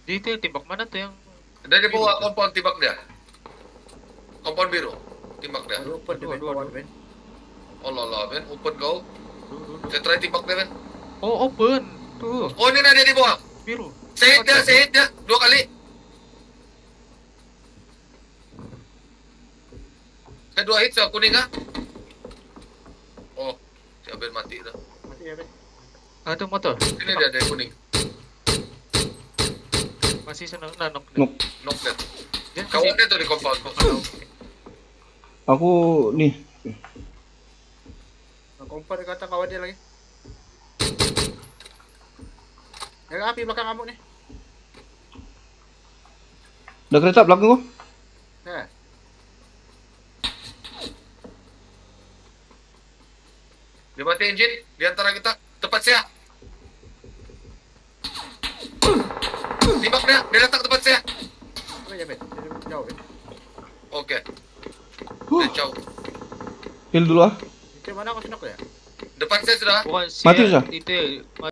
Jadi itu yang tembak mana tuh yang Dari bawah kompon tembak dia. Kompon biru. Tembak dia. Open deh, kawan, Ben. Oh lala, Ben. Open kau. Aduh. Saya try tembak dia, Ben. Oh, open. Tuh, Oh, ini ada di bawah. biru. Sehit dia. 2 kali. Saya 2 hit, saya kuning kah? Oh, si Abel mati dah. Mati ya, Ben. Ah, tuh motor. Ini dia dari kuning. Masih senang nanok. Nuk. Knock dia. Dia Kawan dia tuh di compound kok. Aku nih. Kompon kata kawan dia lagi. Ya, api belakang kamu nih. Ada kereta belakang gua. Nah, Dia mati engine di antara kita. Tepat saya. Tembak dia datang tepat saya. apa ya, Ben? Jadi jauh, Ben. Oke. Dia jauh. Heal dulu ah. Itu mana aku sinok ya? Depan saya sudah. Bukan Mati sial, sudah? itu